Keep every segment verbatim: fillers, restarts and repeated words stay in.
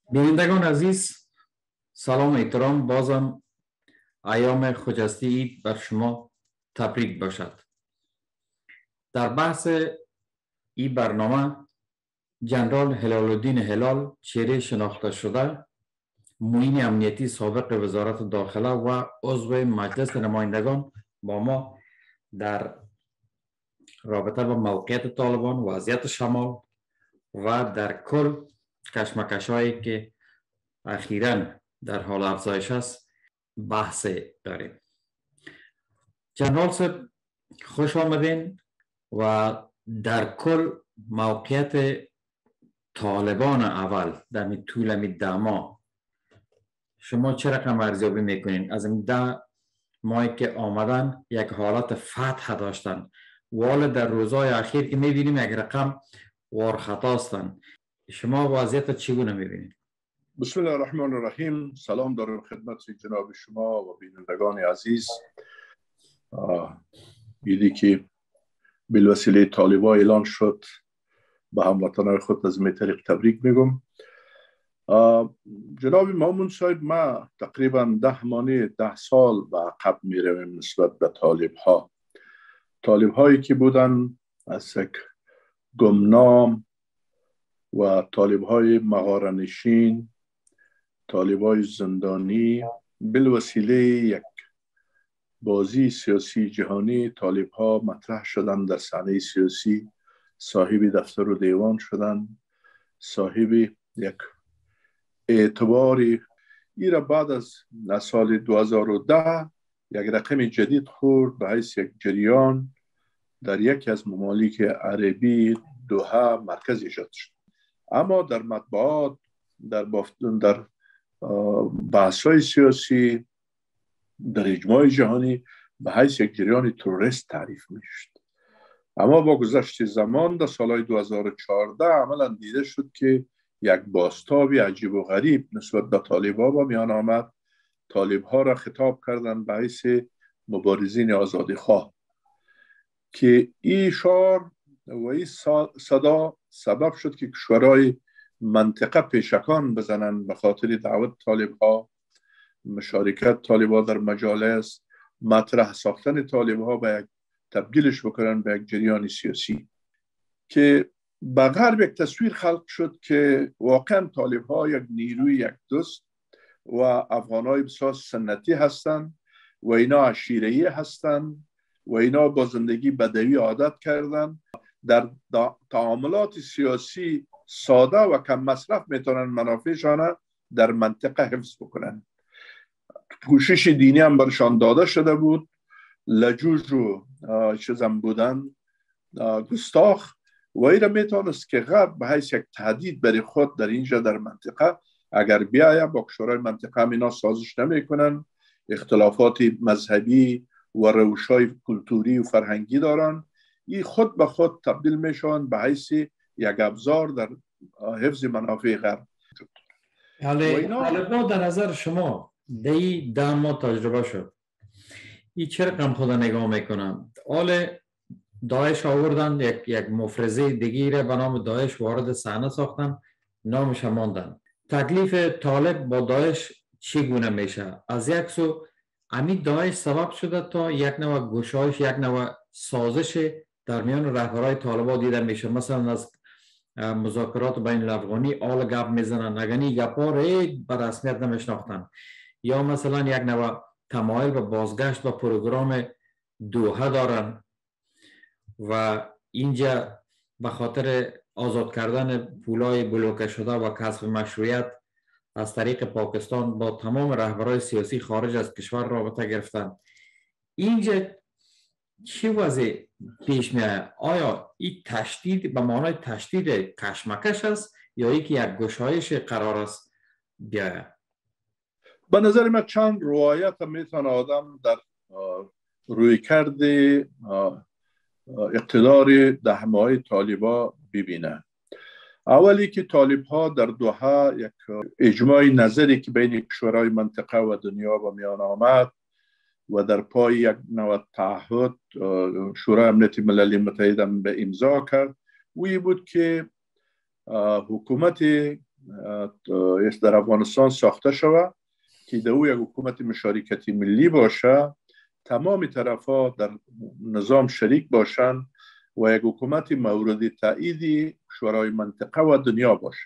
بینندگان عزیز، سلام احترام. بازم ایام خجسته عید بر شما تبریک باشد. در بحث این برنامه جنرال هلال الدین هلال، چهره شناخته شده، معین امنیتی سابق وزارت داخله و عضو مجلس نمایندگان، با ما در رابطه با موقعیت طالبان، وضعیت شمال و در کل کشمکش‌هایی که اخیراً در حال افزایش است بحث داریم. جنرال صاحب خوش آمدین و در کل موقعیت طالبان اول در می طول می ده ماه شما چه رقم ارزیابی میکنین؟ از این ده ماهی که آمدن یک حالت فتح داشتن، ولی در روزهای اخیر که میبینیم یک رقم وارخطا هستند. شما وضعیت چگونه میبینید؟ بسم الله الرحمن الرحیم. سلام دارم خدمت جناب شما و بینندگان عزیز. ایدی که بالوسیله طالبان اعلان شد به هموطنان خود از می طریق تبریک میگم. جناب مامون صاحب، ما تقریبا ده مانه ده سال به عقب می رویم نسبت به طالب ها. طالب هایی که بودن از یک گمنام و طالب های مغاره نشین، طالب های زندانی، بالوسیله یک بازی سیاسی جهانی طالب ها مطرح شدن در صحنه سیاسی، صاحب دفتر و دیوان شدن، صاحب یک اعتباری. ایرا بعد از سال دو هزار و ده یک رقم جدید خورد به حیث یک جریان در یکی از ممالک عربی، دوحه، مرکز ایجاد شد. اما در مطبوعات، در بافتن، در بحث‌های سیاسی، در اجماع جهانی به حیث یک جریان تروریست تعریف میشد. اما با گذشت زمان در سالهای دو هزار و چهارده عملا دیده شد که یک بازتابی عجیب و غریب نسبت به طالب‌ها با میان آمد. طالب‌ها را خطاب کردند به حیث مبارزین آزادیخواه که این شعار و این صدا سبب شد که کشورهای منطقه پیشکان بزنن به خاطر دعوت طالب‌ها، مشارکت طالب‌ها در مجالس، مطرح ساختن طالب‌ها به یک تبدیلش بکنن به یک جریان سیاسی که به غرب یک تصویر خلق شد که واقعا طالب‌ها یک نیروی یک دوست و افغان‌های بسیار سنتی هستند و اینا عشیره‌ای هستند و اینا با زندگی بدوی عادت کردن، در تعاملات سیاسی ساده و کم مصرف میتونن منافعشان در منطقه حفظ بکنن. پوشش دینی هم برشان داده شده بود، لجوج و چیزم بودن، گستاخ، و ایره میتونست که غرب به حیث یک تهدید برای خود در اینجا در منطقه اگر بیایه با کشورهای منطقه هم اینا سازش نمی کنن، اختلافات مذهبی و روشهای کلتوری و فرهنگی دارن، این خود به خود تبدیل میشون به حیث یک ابزار در حفظ منافع غرب. حالا طالبان در نظر شما دی ده ماه تجربه شد، این چه رقم خود نگاه میکنم؟ حال داعش آوردن، یک یک مفرزه دیگه به نام داعش وارد صحنه ساختن، نامش ماندن. تکلیف طالب با داعش چگونه میشه؟ از یک سو امی داعش سبب شده تا یک نوع گشایش، یک نوع سازش در میان رهبرای طالبان دیده میشه. مثلا از مذاکرات بین الافغانی آل گپ میزنن، اگنی گپا رید به رسمیت نمیشناختن، یا مثلا یک نوع تمایل به بازگشت به پروگرام دوحه دارن و اینجا به خاطر آزاد کردن پولای بلوکه شده و کسب مشروعیت از طریق پاکستان با تمام رهبرای سیاسی خارج از کشور رابطه گرفتن. اینجا چه وضع پیش میاد؟ آیا این تشدید به معنای تشدید کشمکش است یا اینکه یک گشایش قرار است بیاید؟ به نظر من چند روایت میتونه آدم در روی کرده اقتدار ده ماهه طالبا ببینه. اولی که طالب ها در دوحه یک اجماع نظری که بین کشورهای منطقه و دنیا با میان آمد و در پای یک نوع تعهد شورای امنیت ملل متحد به امضا کرد، وی بود که حکومت در افغانستان ساخته شود که در او یک حکومت مشارکتی ملی باشه، تمام طرفها در نظام شریک باشند و یک حکومت مورد تایید شورای منطقه و دنیا باشه.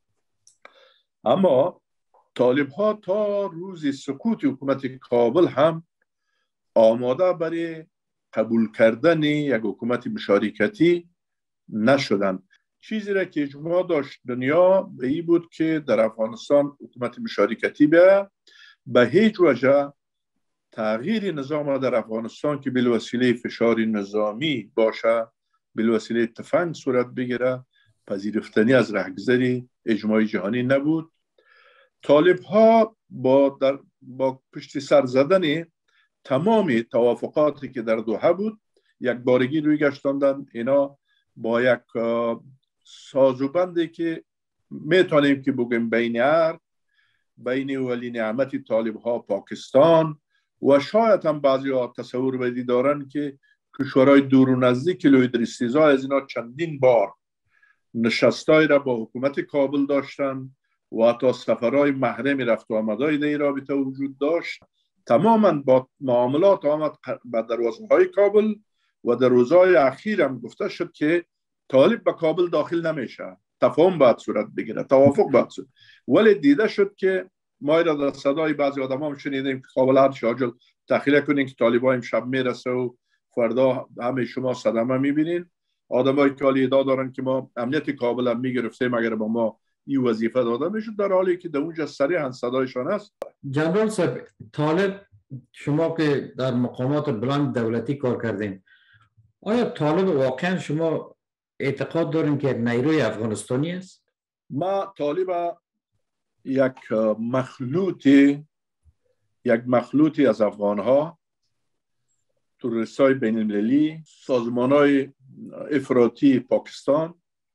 اما طالب ها تا روز سقوط حکومت کابل هم آماده برای قبول کردن یک حکومت مشارکتی نشدند. چیزی را که اجماع داشت دنیا به این بود که در افغانستان حکومت مشارکتی به به هیچ وجه تغییر نظام در افغانستان که بالوسیله فشار نظامی باشه، بالوسیله تفنگ صورت بگیره، پذیرفتنی از رهگذر اجماع جهانی نبود. طالب ها با, در با پشت سر زدن تمام توافقاتی که در دوحه بود یک بارگی روی گشتاندن. اینا با یک سازوبندی که میتونیم که بگیم بین ارد، بین ولی نعمت طالب ها پاکستان و شاید هم بعضی ها تصور بدی دارن که کشورهای دور و نزدیک لوی استیزا از اینا چندین بار نشستای را با حکومت کابل داشتن و حتی سفرهای محرم رفت و آمدای در رابطه وجود داشت. تماما با معاملات آمد به دروازه های کابل و در روزهای اخیر هم گفته شد که طالب به کابل داخل نمیشه، تفاهم باید صورت بگیره، توافق باید صورت. ولی دیده شد که ما را در صدای بعضی آدم هم شنیدیم که کابل هر شاجل تخیله کنین که طالبا امشب میرسه و فردا همه شما صدمه میبینین. آدم های که حالی ادعا دارن که ما امنیت کابل هم میگرفتیم اگر با ما این وظیفه داده میشد، در حالی که در اونجا صریحا صدایشان است. جنرال صاحب، طالب، شما که در مقامات بلند دولتی کار کردین، آیا طالب واقعا شما اعتقاد دارین که نیروی افغانستانی است؟ ما طالب یک مخلوطی یک مخلوطی از افغانها، تروریست‌های بین المللی، سازمان‌های افراطی پاکستان،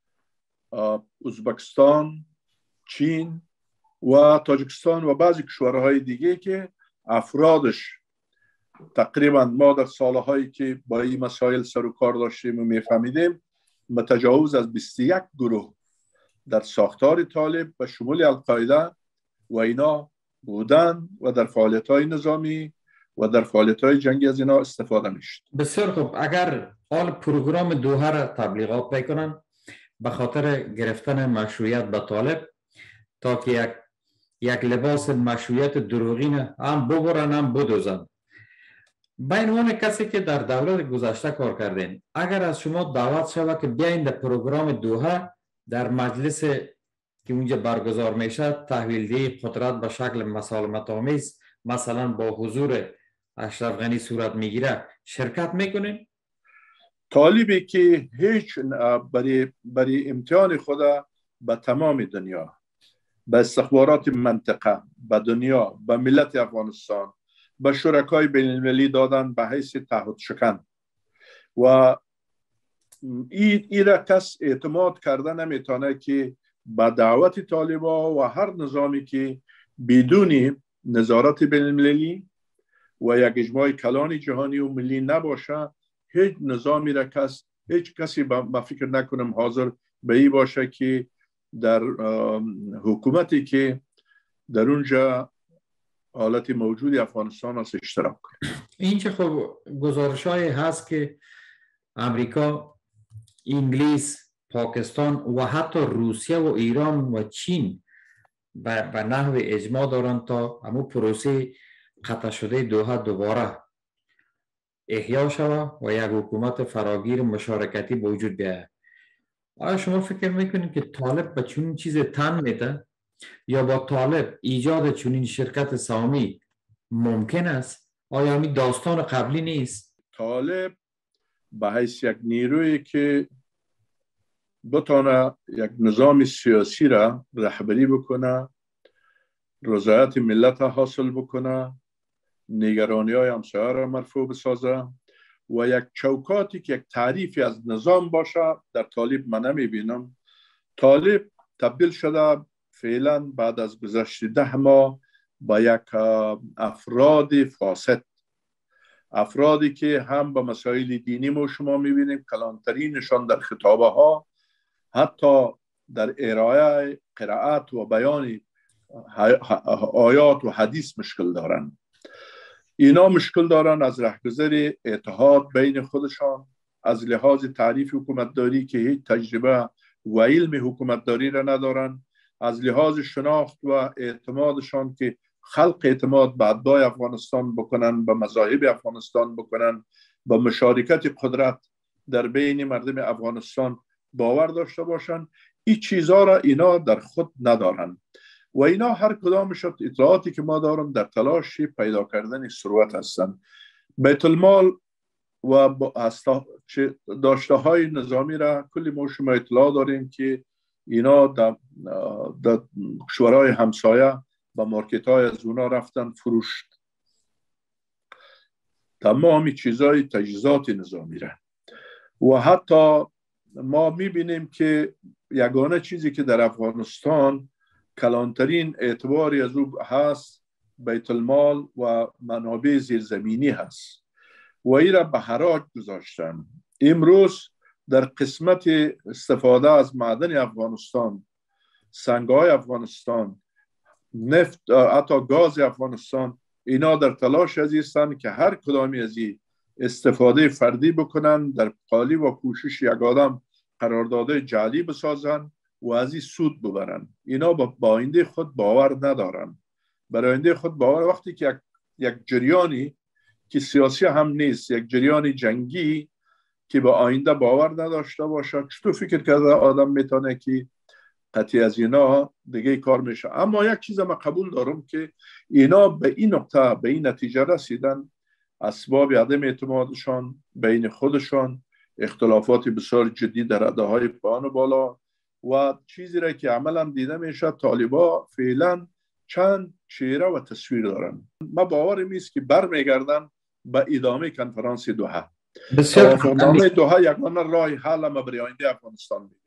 ازبکستان، چین و تاجیکستان و بعضی کشورهای دیگه که افرادش تقریبا ما در سالهایی که با این مسائل سر و کار داشتیم و میفهمیدیم متجاوز از بیست و یک گروه در ساختار طالب به شمول القاعده و اینا بودن و در فعالیت‌های نظامی و در فعالیت‌های جنگی از اینا استفاده میشد. بسیار خوب. اگر حال پروگرام دوحه را تبلیغات بکنن به خاطر گرفتن مشروعیت به طالب تا که یک یک لباس مشروعیت دروغین هم ببرن هم بدوزن، به عنوان کسی که در دولت گذشته کار کردین، اگر از شما دعوت شود که بیاین در پروگرام دوحه در مجلس که اونجا برگزار میشه تحویلدهی قدرت به شکل مسالمت آمیز مثلا با حضور اشرف غنی صورت میگیره، شرکت میکنین؟ طالبی که هیچ برای برای امتحان خود به تمام دنیا، به استخبارات منطقه، به دنیا، به ملت افغانستان، به شرکای بین المللی دادن به حیث تعهد شکن و این ای را کس اعتماد کرده نمیتونه که به دعوت طالبا و هر نظامی که بدون نظارت بین المللی و یک اجماع کلان جهانی و ملی نباشه، هیچ نظامی را کس هیچ کسی با فکر نکنم حاضر به این باشه که در حکومتی که در اونجا حالت موجود افغانستان است اشتراک کنه. این چه خب گزارش های هست که امریکا، انگلیس، پاکستان و حتی روسیه و ایران و چین به نحو اجماع دارن تا همون پروسه قطع شده دوحه دوباره احیا شود و یک حکومت فراگیر مشارکتی به وجود بیاید. آیا شما فکر میکنید که طالب به چنین چیز تن میده یا با طالب ایجاد چنین شرکت سهامی ممکن است؟ آیا همین داستان قبلی نیست؟ طالب به حیث یک نیرویی که بتونه یک نظام سیاسی را رهبری بکنه، رضایت ملت حاصل بکنه، نگرانی های همسایه را مرفوع بسازه و یک چوکاتی که یک تعریفی از نظام باشه، در طالب من نمی بینم. طالب تبدیل شده فعلا بعد از گذشت ده ماه با یک افراد فاسد، افرادی که هم با مسائل دینی ما شما می بینیم کلانترینشان در خطابه ها، حتی در ارائه قرائت و بیان آیات و حدیث مشکل دارن. اینا مشکل دارن از رهگذر اتحاد بین خودشان، از لحاظ تعریف حکومتداری که هیچ تجربه و علم حکومتداری را ندارن، از لحاظ شناخت و اعتمادشان که خلق اعتماد به اتباع افغانستان بکنن، به مذاهب افغانستان بکنن، به مشارکت قدرت در بین مردم افغانستان باور داشته باشن. این چیزها را اینا در خود ندارن و اینا هر کدامش اطلاعاتی که ما دارم در تلاش پیدا کردن ثروت هستن. بیت المال و داشته های نظامی را کلی ما شما اطلاع داریم که اینا در, در کشورهای همسایه با مارکت های از اونا رفتن فروشت تمامی چیزهای تجهیزات نظامی را. و حتی ما میبینیم که یگانه چیزی که در افغانستان کلانترین اعتباری از او هست بیت المال و منابع زیرزمینی هست و این را به حراج گذاشتن. امروز در قسمت استفاده از معدن افغانستان، سنگ‌های افغانستان، نفت، حتی گاز افغانستان، اینا در تلاش هستند که هر کدامی از این استفاده فردی بکنن، در قالی و کوشش یک آدم قرارداد جعلی بسازن و از این سود ببرن. اینا با آینده خود باور ندارن. برای آینده خود باور وقتی که یک, یک جریانی که سیاسی هم نیست، یک جریانی جنگی که با آینده باور نداشته باشه، چطور فکر کرده آدم میتونه که قطعی از اینا دیگه کار میشه؟ اما یک چیز ما قبول دارم که اینا به این نقطه، به این نتیجه رسیدن، اسباب عدم اعتمادشان بین خودشان، اختلافات بسیار جدی در رده‌های پایین و بالا و چیزی را که عملا دیده میشه طالبا فعلا چند چهره و تصویر دارن. ما باورم است که برمیگردن به ادامه کنفرانس دوحه. توافقنامه دوحه یگانه راه حل ما برای آینده افغانستان میبینه.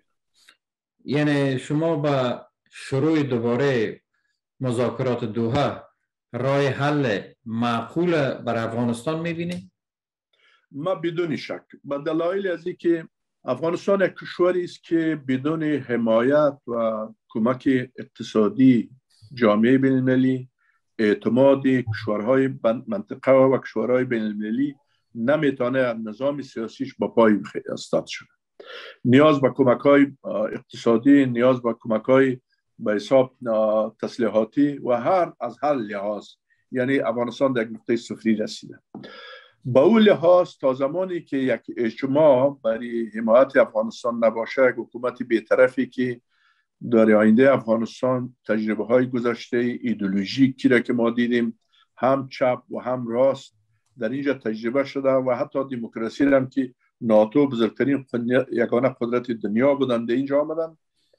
یعنی شما با شروع دوباره مذاکرات دوحه راه حل معقول بر افغانستان میبینید؟ ما بدون شک به دلایل از اینکه افغانستان یک کشوری است که بدون حمایت و کمک اقتصادی جامعه بین المللی، اعتماد کشورهای منطقه و کشورهای بین المللی نمیتونه نظام سیاسیش با پای استاد شده. نیاز به کمک‌های اقتصادی، نیاز به کمک‌های به حساب تسلیحاتی و هر از هر لحاظ، یعنی افغانستان در یک نقطه صفری رسیده. با اون لحاظ تا زمانی که یک اجماع برای حمایت افغانستان نباشه، یک حکومت بی‌طرفی که در آینده افغانستان تجربه های گذشته ایدئولوژیکی را که ما دیدیم هم چپ و هم راست در اینجا تجربه شده و حتی دموکراسی هم که ناتو بزرگترین یگانه قدرت دنیا بودن در اینجا آمدن،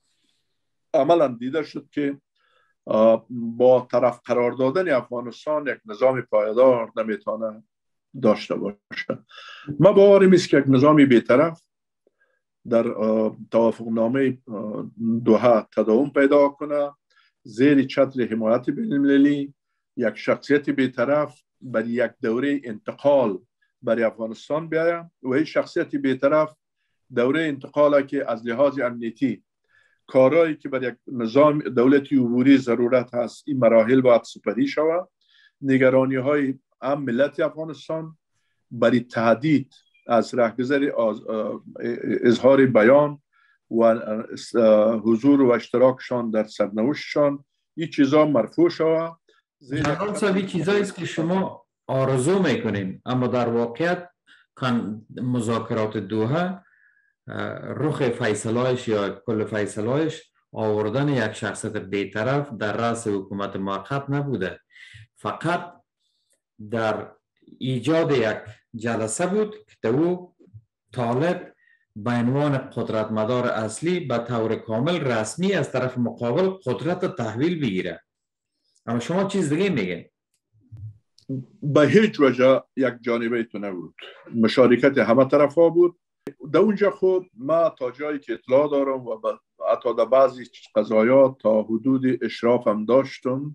عملا دیده شد که با طرف قرار دادن افغانستان یک نظام پایدار نمیتونه داشته باشه. ما باورم است که یک نظامی بی‌طرف در توافقنامه دوحه تداوم پیدا کنه، زیر چتر حمایت بین المللی یک شخصیت بی‌طرف برای یک دوره انتقال برای افغانستان بیاید و این شخصیت بی‌طرف دوره انتقالی که از لحاظ امنیتی کارهایی که برای یک نظام دولتی عبوری ضرورت هست این مراحل باید سپری شود. نگرانی های هم ملت افغانستان برای تهدید از رهگذر اظهار بیان و حضور و اشتراکشان در سرنوشتشان این چیزا مرفوع شود. جناب صاحب این چیزایی است که شما آرزو میکنیم، اما در واقعیت مذاکرات دوحه رخ فیصله‌اش یا کل فیصله‌اش آوردن یک شخصیت بی‌طرف در رأس حکومت موقت نبوده، فقط در ایجاد یک جلسه بود که او طالب به عنوان قدرت مدار اصلی به طور کامل رسمی از طرف مقابل قدرت تحویل بگیره. اما شما چیز دیگه میگه. به هیچ وجه یک جانبه تو نبود، مشارکت همه طرف ها بود. در اونجا خود ما تا جایی که اطلاع دارم و حتی در بعضی قضایات تا حدود اشراف هم داشتم،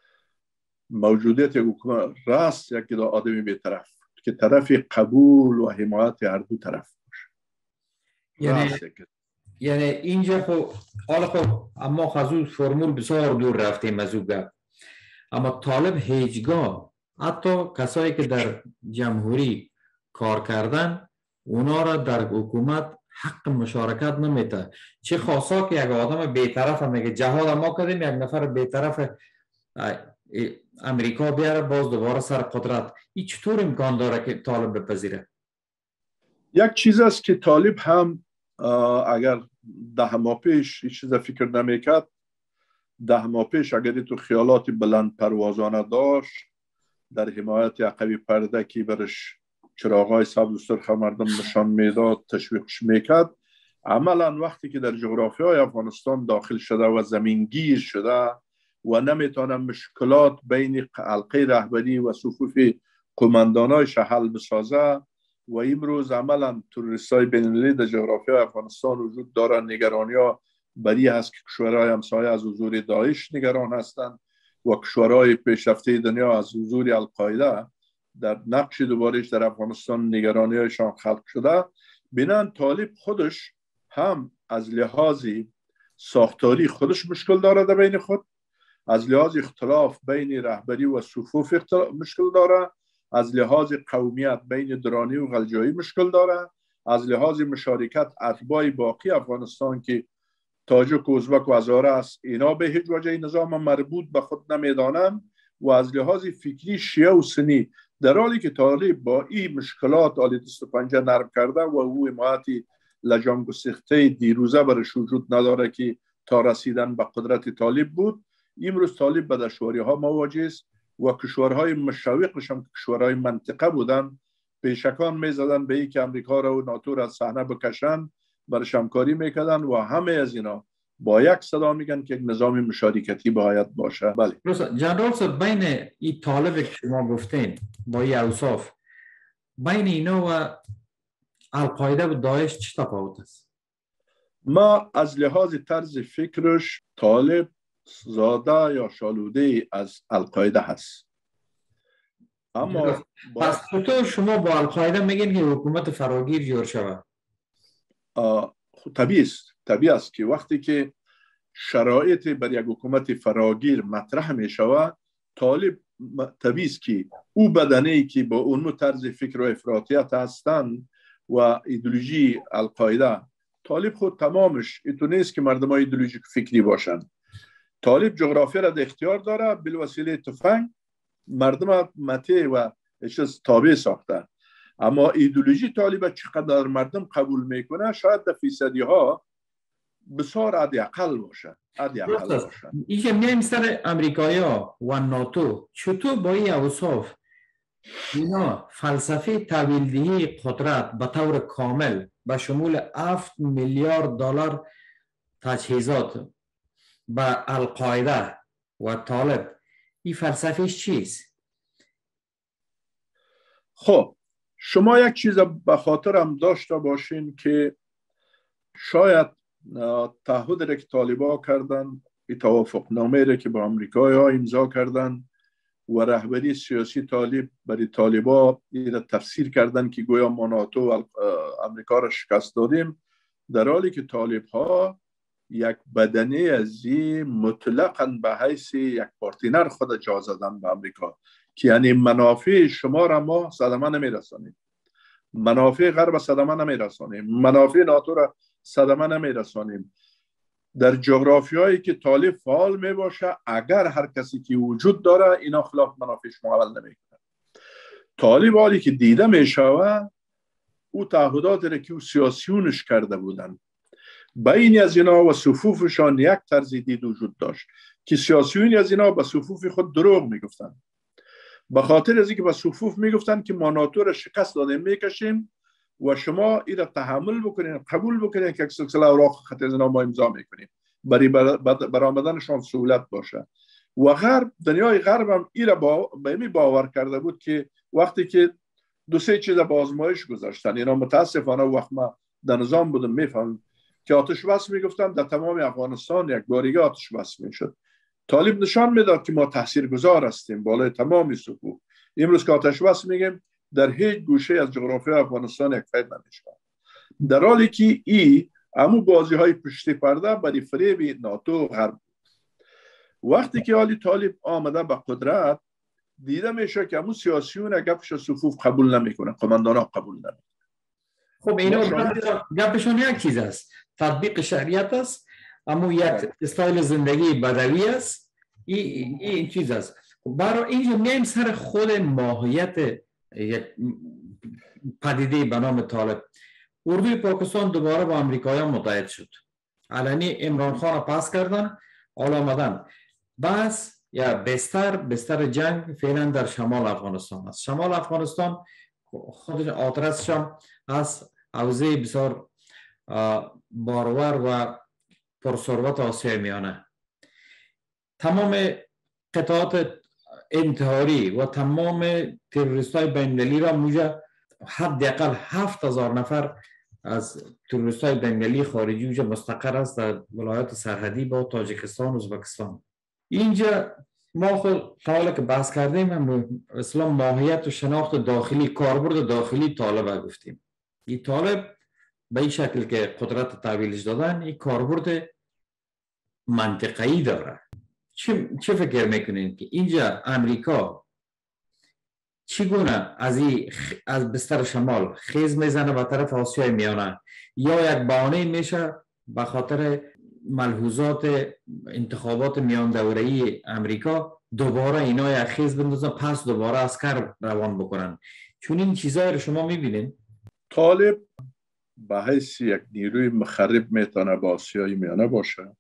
موجودیت یک حکومت راست یک آدمی به طرف که طرف قبول و حمایت هر دو طرف باشه. یعنی یعنی اینجا خب حالا خب اما خزو فرمول بسیار دور رفتیم از او گپ، اما طالب هیچگاه حتی کسایی که در جمهوری کار کردن اونا را در حکومت حق مشارکت نمیده. چه خاصا که یک آدم بی‌طرف میگه جهاد ما کردیم، یک نفر بی‌طرف امریکا بیاره باز دوباره سر قدرت، این چطور امکان داره که طالب بپذیره؟ یک چیز است که طالب هم اگر ده ماه پیش این چیز فکر نمیکرد، ده ماه پیش اگر تو خیالات بلند پروازانه داشت در حمایت عقبی پرده که برش چراغای سبز و سرخ مردم نشان میداد تشویقش میکرد، عملا وقتی که در جغرافیای افغانستان داخل شده و زمینگیر شده و نمیتونه مشکلات بین حلقه رهبری و صفوف قماندانایش حل بسازه و امروز عملا تروریستای بین‌المللی در جغرافیای افغانستان وجود داره، نگرانی ها بری هست که کشورهای همسایه از حضور داعش نگران هستند و کشورهای پیشرفته دنیا از حضور القاعده در نقش دوبارهش در افغانستان نگرانیشان خلق شده. بینن طالب خودش هم از لحاظ ساختاری خودش مشکل داره در بین خود، از لحاظ اختلاف بین رهبری و صفوف مشکل داره، از لحاظ قومیت بین درانی و غلجایی مشکل داره، از لحاظ مشارکت اتباع باقی افغانستان که تاجک و ازبک و هزاره است اینا به هیچ وجه نظام مربوط به خود نمیدانند و از لحاظ فکری شیعه و سنی، در حالی که طالب با این مشکلات آلی دست و پنجه نرم کرده و او حمایتی لجام گسیخته دیروزه برش وجود نداره که تا رسیدن به قدرت طالب بود. امروز طالب به دشواری ها مواجه است و کشورهای مشوقش هم کشورهای منطقه بودن پیشکان میزدن به این که امریکا را و ناتو را از صحنه بکشن، برش همکاری میکردن و همه از اینا با یک صدا میگن که یک نظام مشارکتی باید باشه. بله جنرال صاحب، بین این طالب که شما گفتین با این اوصاف، بین اینا و القاعده و داعش چه تفاوت است؟ ما از لحاظ طرز فکرش طالب زاده یا شالوده از القاعده هست. اما پس چطور شما با القاعده میگین که حکومت فراگیر جور شود؟ طبیعی است طبیعی است که وقتی که شرایط بر یک حکومت فراگیر مطرح می شود، طالب طبیعی است که او بدنه‌ای که با اون طرز فکر و افراطیت هستند و ایدئولوژی القاعده، طالب خود تمامش ایتو نیست که مردم های ایدئولوژیک فکری باشن. طالب جغرافیا را در اختیار داره، بالوسیله تفنگ مردم مته و چیز تابع ساخته، اما ایدئولوژی طالب چقدر مردم قبول میکنه شاید در فیصدی ها بسیار عدی اقل باشه عدی اقل باشه. این که میایم سر امریکایی ها و ناتو، چطور با این اوصاف اینا فلسفه تحویلدهی قدرت به طور کامل به شمول هفت میلیارد دلار تجهیزات به القاعده و طالب، این فلسفهش چیست؟ خب شما یک چیز به خاطرم داشته باشین که شاید تعهد را که طالبا کردن، این توافق نامه را که با امریکایی ها امضا کردن و رهبری سیاسی طالب برای طالبا این را تفسیر کردن که گویا ما ناتو و امریکا را شکست دادیم، در حالی که طالب ها یک بدنه از این مطلقاً به حیث یک پارتنر خود جا زدن به امریکا که یعنی منافع شما را ما صدمه نمی رسانیم، منافع غرب صدمه نمی رسانیم، منافع ناتو را صدمه نمی رسانیم. در جغرافی هایی که طالب فعال می باشه اگر هر کسی که وجود داره اینا خلاف منافع شما عمل نمی کنه. طالب حالی که دیده می شود او تعهدات را که او سیاسیونش کرده بودن بین از اینا و صفوفشان یک طرز دید وجود داشت که سیاسیون از اینا به صفوف خود دروغ میگفتن، به خاطر از اینکه به صفوف میگفتن که ما ناتو را شکست دادیم میکشیم و شما این را تحمل بکنین قبول بکنین که یک سلسله اوراق خط از اینا ما امضا میکنیم برای برآمدنشان سهولت باشه. و غرب دنیای غرب هم این را با به می باور کرده بود که وقتی که دو سه چیز با آزمایش گذاشتن، اینا متاسفانه وقت ما در نظام بودم میفهم که آتش بس میگفتن در تمام افغانستان یک بارگی آتش بس میشد. طالب نشان میداد که ما تاثیرگذار هستیم بالای تمام صفوف. امروز که آتش بس میگیم در هیچ گوشه از جغرافیای افغانستان یک فایده نمیشه، در حالی که ای اما بازی های پشت پرده برای فریب ناتو و غرب. وقتی که آلی طالب آمده به قدرت، دیده میشه که همون سیاسیون گپش صفوف قبول نمیکنه، قماندان ها قبول نمیکنه. خب اینا گپشون یک چیز است، تطبیق شریعت است، اما یک استایل زندگی بدوی است. این این چیز است. برای اینجا میایم سر خود ماهیت یک پدیده به نام طالب. اردوی پاکستان دوباره با امریکایان متحد شد، علنی عمران خان را پس کردن، حالا آمدن بس یا بستر بستر جنگ فعلا در شمال افغانستان است. شمال افغانستان خودش آترسش هم از حوزه بسیار بارور و پرثروت آسیای میانه. تمام قطعات انتحاری و تمام تروریست های بین‌المللی را موجه حداقل هفت هزار نفر از تروریست های بین‌المللی خارجی اونجا مستقر است در ولایات سرحدی با تاجیکستان و ازبکستان. اینجا ما خود حالا که بحث کردیم هم اصلا ماهیت و شناخت داخلی، کاربرد داخلی طالب گفتیم. این طالب به این شکل که قدرت تحویلش دادن، این کاربرد منطقه‌ای داره. چه چه فکر میکنین که اینجا امریکا چگونه از این از بستر شمال خیز میزنه به طرف آسیای میانه، یا یک بهانه میشه به خاطر ملحوظات انتخابات میان دوره‌ای امریکا دوباره اینا یک خیز بندازن پس دوباره عسکر روان بکنن؟ چون این چیزایی رو شما میبینین. طالب به حیث یک نیروی مخرب میتونه با آسیای میانه باشه،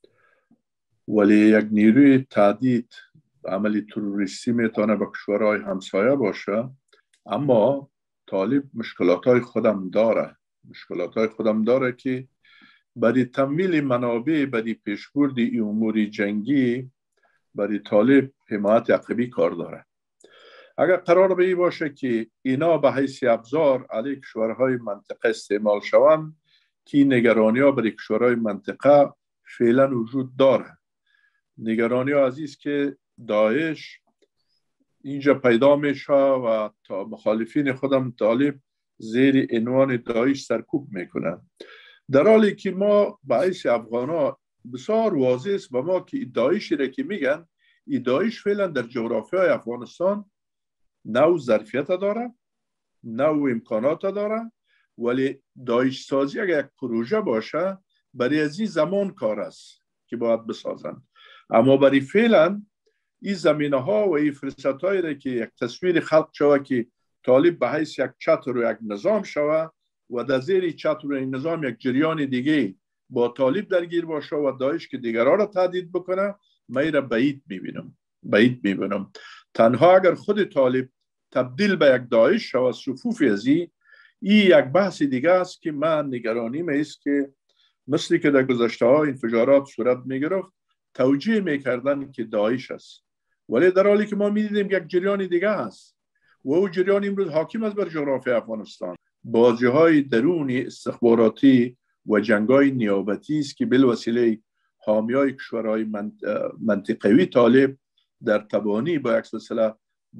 ولی یک نیروی تهدید عملی تروریستی میتونه به کشورهای همسایه باشه. اما طالب مشکلاتای خودم داره مشکلاتای خودم داره که برای تمویل منابع، برای پیشبرد این امور جنگی برای طالب حمایت عقبی کار داره. اگر قرار به این باشه که اینا به حیث ابزار علیه کشورهای منطقه استعمال شوند، که نگرانی ها برای کشورهای منطقه فعلا وجود داره. نگرانی ها عزیز که داعش اینجا پیدا میشه و تا مخالفین خودم طالب زیر عنوان داعش سرکوب میکنن، در حالی که ما به حیث افغان ها بسیار واضح است به ما که داعشی را که میگن، این داعش فعلا در جغرافی های افغانستان نوع ظرفیت داره، نوع امکانات داره، ولی داعش سازی اگر یک پروژه باشه برای از این زمان کار است که باید بسازن. اما برای فعلا این زمینه ها و این فرصت هایی را که یک تصویر خلق شوه که طالب به حیث یک چتر و یک نظام شوه و در زیر چتر و این نظام یک جریان دیگه با طالب درگیر باشه و داعش که دیگرها را تهدید بکنه، من را بعید میبینم بعید میبینم تنها اگر خود طالب تبدیل به یک داعش شوه صفوف ازی، این یک بحث دیگه است که من نگرانیم است که مثل که در گذشته ها انفجارات صورت میگرفت توجیه میکردن که داعش است، ولی در حالی که ما میدیدیم یک جریان دیگه است و او جریان امروز حاکم است بر جغرافی افغانستان. بازی های درونی استخباراتی و جنگ های نیابتی است که بالوسیله حامی های کشورهای منطقوی طالب در تبانی با یک سلسله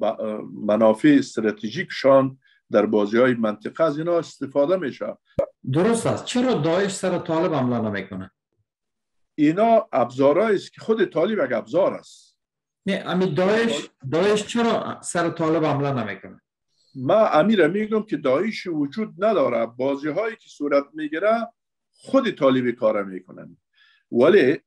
منافع استراتژیکشان در بازی های منطقه از اینا استفاده میشه. درست است. چرا داعش سر طالب حمله نمیکنه؟ اینا ابزارهایی است که خود طالب یک ابزار است. نه امی داعش داعش چرا سر طالب حمله نمیکنه؟ ما امیر میگم که داعش وجود نداره، بازی هایی که صورت میگیره خود طالبی کار میکنن، ولی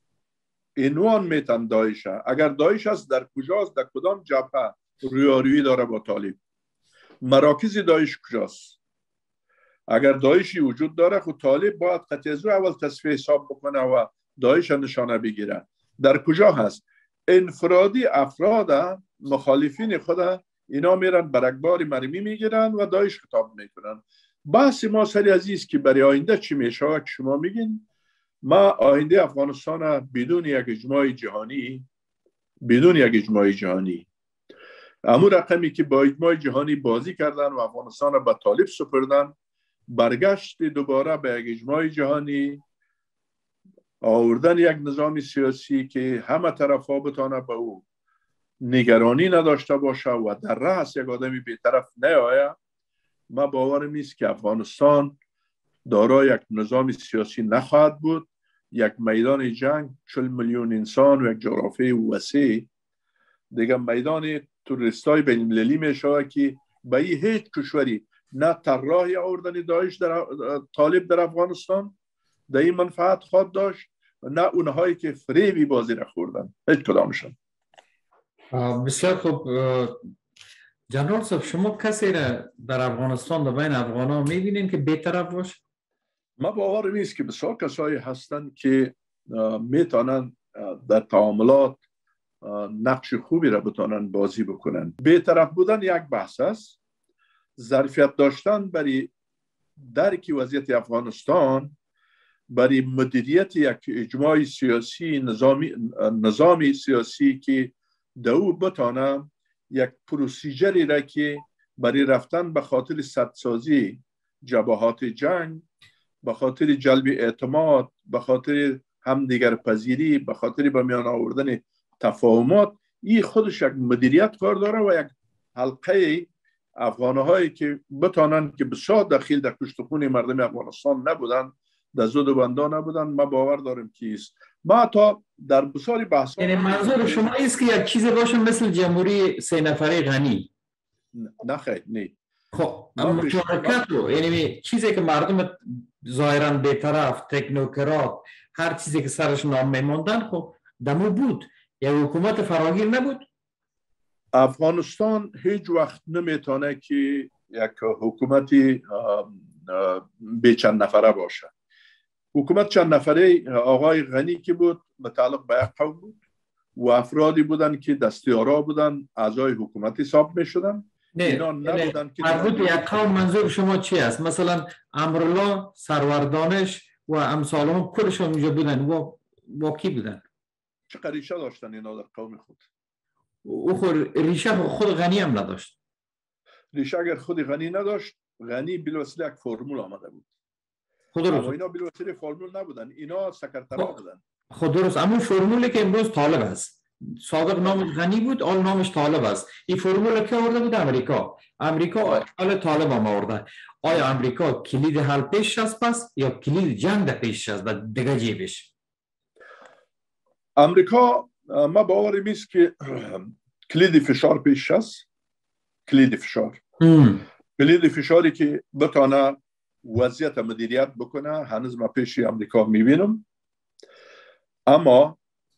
عنوان میتن داعشه. اگر داعش است در کجاست، در کدام جبهه رویارویی داره با طالب؟ مراکز داعش کجاست؟ اگر داعشی وجود داره خود طالب باید قطعی از رو اول تصفیه حساب بکنه و داعش نشانه بگیره. در کجا هست؟ انفرادی افراد مخالفین خود اینا میرن برگباری مرمی میگیرن و داعش خطاب میکنن. بحث ما سری عزیز که برای آینده چی میشه که شما میگین. ما آینده افغانستان بدون یک اجماع جهانی بدون یک اجماع جهانی امو رقمی که با اجماع جهانی بازی کردن و افغانستان به طالب سپردن، برگشت دوباره به یک اجماع جهانی، آوردن یک نظام سیاسی که همه طرف ها بتانه به او نگرانی نداشته باشه و در رأس یک آدمی به طرف نیاید، ما باورم نیست که افغانستان دارای یک نظام سیاسی نخواهد بود. یک میدان جنگ چهل میلیون انسان و یک جغرافیای وسیع دیگه میدان توریستای بین المللی میشه که به هیچ کشوری نه طراحی آوردن داعش در طالب در افغانستان در این منفعت خواهد داشت، نه اونهایی که فریبی بازی را خوردن، هیچ کدامشون. بسیار خوب. جنرال صاحب، شما کسی را در افغانستان در بین افغان ها میبینین که بی‌طرف باشه؟ ما باور نیست که بسیار کسایی هستند که میتونن در تعاملات نقش خوبی را بتونن بازی بکنن. بی‌طرف بودن یک بحث است. ظرفیت داشتن برای درک وضعیت افغانستان، برای مدیریت یک اجماع سیاسی، نظامی نظامی سیاسی که دو بتانه یک پروسیجری را که برای رفتن به خاطر سدسازی جبهات جنگ، به خاطر جلب اعتماد، به خاطر همدیگر پذیری، به خاطر به میان آوردن تفاهمات، این خودش یک مدیریت کار داره و یک حلقه افغانهایی که بتانن که بسیار دخیل در کشت خون مردم افغانستان نبودن، در زود و بندا نبودن، ما باور داریم که است. ما تا در بسیاری بحث یعنی منظور شما است که یک چیز باشه مثل جمهوری سه نفره غنی؟ نه خیر، نه. خب مشارکت رو، یعنی چیزی که مردم ظاهرا بی‌طرف، تکنوکرات، هر چیزی که سرش نام میموندن، خب دمو بود. یک حکومت فراگیر نبود. افغانستان هیچ وقت نمیتونه که یک حکومتی به چند نفره باشه. حکومت چند نفره آقای غنی که بود متعلق به یک قوم بود و افرادی بودن که دستیارا بودن، اعضای حکومت حساب میشدن. اینا نبودن که مربوط به یک قوم. منظور شما چی است؟ مثلا امرالله، سرور دانش و امثال هم کلشون اونجا بودن و با کی بودن؟ چه ریشه داشتن اینا در قوم خود؟ او خود ریشه خود غنی هم نداشت. ریشه اگر خود غنی نداشت، غنی بلوسیله یک فرمول آمده بود. خود اما اینا بلوسیله فرمول نبودن، اینا سکرترها بودن. خود درست. اما فرمولی که امروز طالب است، سابق نامش غنی بود، آل نامش طالب است. این فرمول که آورده بود امریکا. امریکا آل طالب هم آورده. آیا امریکا کلید حل پیش است پس یا کلید جنگ در پیش است در دیگه جیبش؟ امریکا ما باوریم است که کلید فشار پیش است. کلید فشار ام. کلید فشاری که بتانه وضعیت مدیریت بکنه هنوز ما پیش امریکا میبینم. اما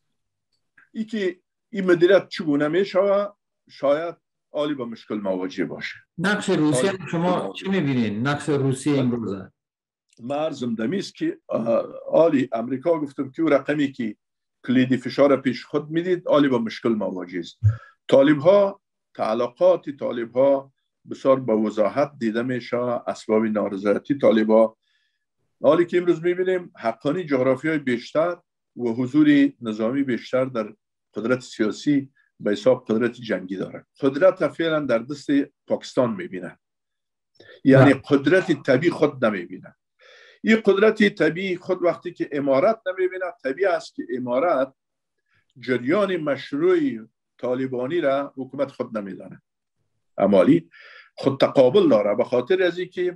ای که این مدیریت چگونه میشه شاید عالی با مشکل مواجه باشه. نقش روسیه شما چی میبینین؟ نقش روسیه امروزه ما ارزم دمیست که عالی امریکا گفتم که رقمی که کلید فشار پیش خود میدید عالی با مشکل مواجه است. طالب ها، تعلقات طالب ها بسیار با وضاحت دیده میشه. اسباب نارضایتی طالب ها حالی که امروز میبینیم حقانی جغرافی های بیشتر و حضور نظامی بیشتر در قدرت سیاسی به حساب قدرت جنگی داره. قدرت فعلا در دست پاکستان میبینه، یعنی قدرت طبیعی خود نمیبینه. این قدرت طبیعی خود وقتی که امارت نمیبینه، طبیعی است که امارت جریان مشروعی طالبانی را حکومت خود نمیدانه. امالی خود تقابل داره به خاطر از اینکه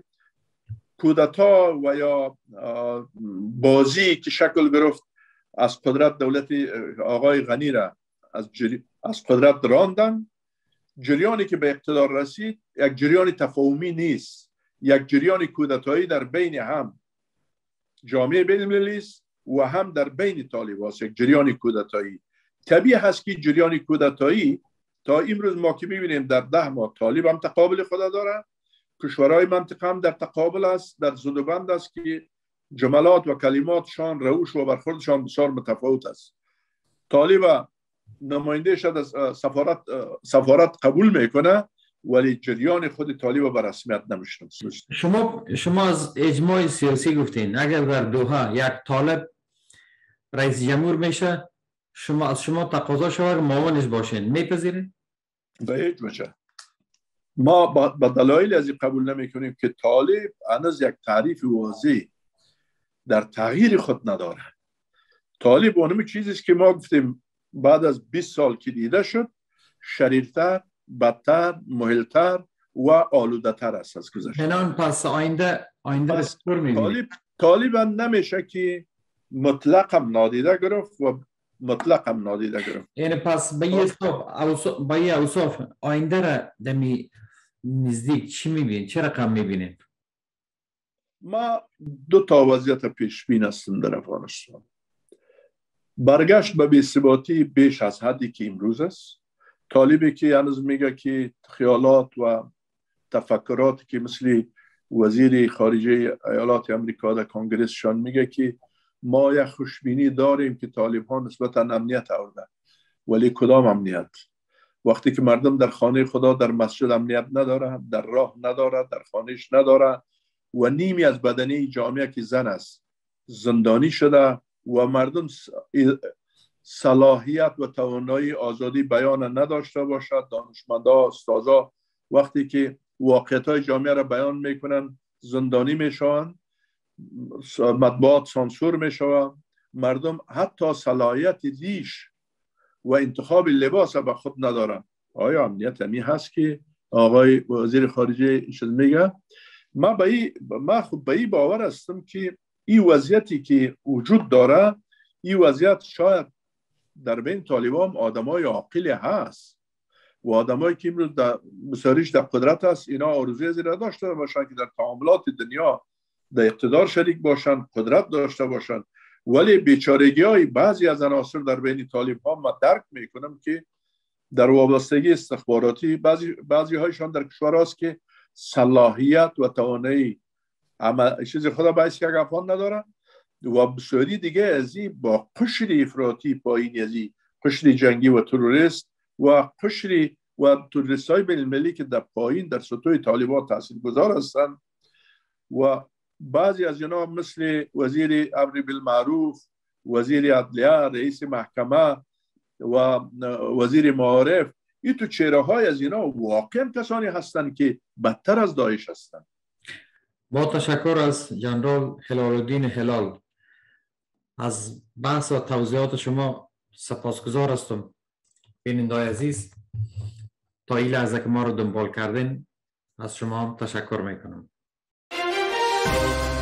کودتا و یا بازی که شکل گرفت از قدرت دولت آقای غنی را از, جری... از قدرت راندن. جریانی که به اقتدار رسید یک جریان تفاهمی نیست، یک جریان کودتایی در بین هم جامعه بین المللی است و هم در بین طالب است. یک جریان کودتایی طبیعی هست که جریان کودتایی تا امروز ما که میبینیم در ده ماه طالب هم تقابل خود داره، کشورهای منطقه هم در تقابل است، در زدوبند است که جملات و کلماتشان، روش و برخوردشان بسیار متفاوت است. طالب نماینده شد از سفارت سفارت قبول میکنه ولی جریان خود طالب به رسمیت نمیشناسه. شما شما از اجماع سیاسی گفتین اگر در دوحه یک طالب رئیس جمهور میشه، شما از شما تقاضا شود معاونش باشین، میپذیرین؟ به هیچ وجه. ما با دلایل از این قبول نمی کنیم که طالب هنوز یک تعریف واضح در تغییر خود نداره. طالب اونمی چیزیست که ما گفتیم بعد از بیست سال که دیده شد شریرتر، بدتر، مهلتر و آلودتر است از گذشته. اینان پس آینده آینده پس چطور میبینید؟ طالب طالبان نمیشه که مطلقم نادیده گرفت و مطلقم نادیده گرفت. یعنی پس به یه اوصاف به یه اوصاف آینده را دمی نزدیک چی میبینید؟ چه رقم میبینید؟ ما دو تا وضعیت پیش بین هستیم در افغانستان. برگشت به بی‌ثباتی بیش از حدی که امروز است. طالبی که هنوز میگه که خیالات و تفکراتی که مثل وزیر خارجه ایالات امریکا در کنگرسشان میگه که ما یک خوشبینی داریم که طالب ها نسبتا امنیت آورده، ولی کدام امنیت؟ وقتی که مردم در خانه خدا در مسجد امنیت نداره، در راه نداره، در خانهش نداره و نیمی از بدنه جامعه که زن است زندانی شده و مردم صلاحیت و توانایی آزادی بیان نداشته باشد. دانشمندا، استادا وقتی که واقعیت‌های جامعه را بیان میکنن زندانی میشوند، مطبوعات سانسور میشوند، مردم حتی صلاحیت ریش و انتخاب لباس به خود ندارن. آیا امنیت همی هست که آقای وزیر خارجه شد میگه؟ ما به ای ما خود به این باور هستم که این وضعیتی که وجود داره، این وضعیت شاید در بین طالبان آدمای عاقل هست و آدمایی که امروز در بسیاریش در قدرت هست، اینا آرزوی زیر داشته باشن که در تعاملات دنیا در اقتدار شریک باشن، قدرت داشته باشن، ولی بیچارگی های بعضی از عناصر در بین طالبان ما درک میکنم که در وابستگی استخباراتی بعضی بعضی هایشان در کشور است که صلاحیت و توانایی اما چیز خدا باعث که افغان ندارن و بسیاری دیگه از این با قشر افراطی پایین از این قشر جنگی و تروریست و قشر و تروریست های بین المللی که در پایین در سطوح طالبان تاثیر گذار هستند و بعضی از اینا مثل وزیر امر بالمعروف، وزیر عدلیه، رئیس محکمه و وزیر معارف، این تو چهره های از اینا واقعا کسانی هستند که بدتر از داعش هستند. با تشکر از جنرال هلال الدین هلال. از بحث و توضیحات شما سپاسگزار هستم. بینندگان عزیز، تا این لحظه که ما رو دنبال کردین از شما هم تشکر میکنم.